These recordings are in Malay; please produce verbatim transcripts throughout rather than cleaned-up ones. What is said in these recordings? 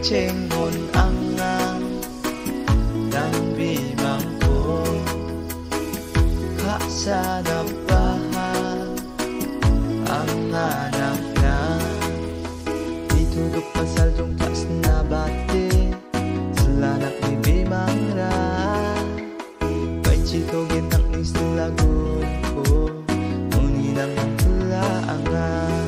Nagtsengon angang ng bimangko, sa nabahan ang anak na ditudok pasaldong tas na bate selanak ni bimang ra kay chito ginang islagon ko muni nang tulaangan.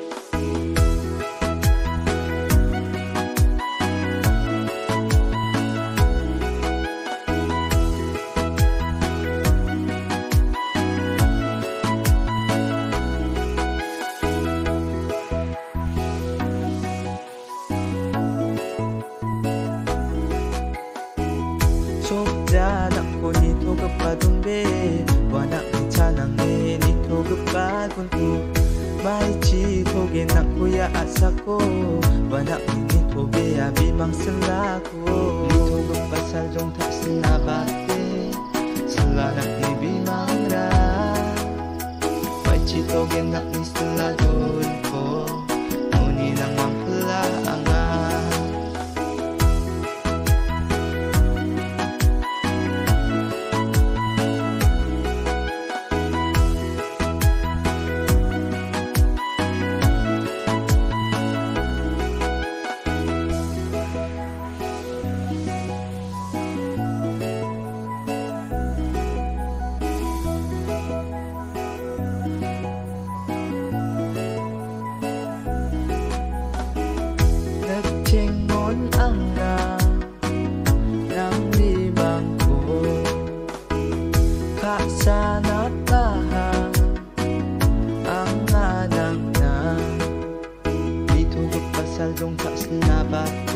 Sokdanak ko nito kapadumbe wanak ni canang ni nito kapadunto may chito genak kuya asako wanak ni nito bea bimang selako nito kapasal jong tak senabate selanak ni bimang ra may chito genak ni selagon ko muni nang mangkelaangan. Nagtsengon angang ng bimangko, sa nabahan ang anak na ditudok pasaldong tas labat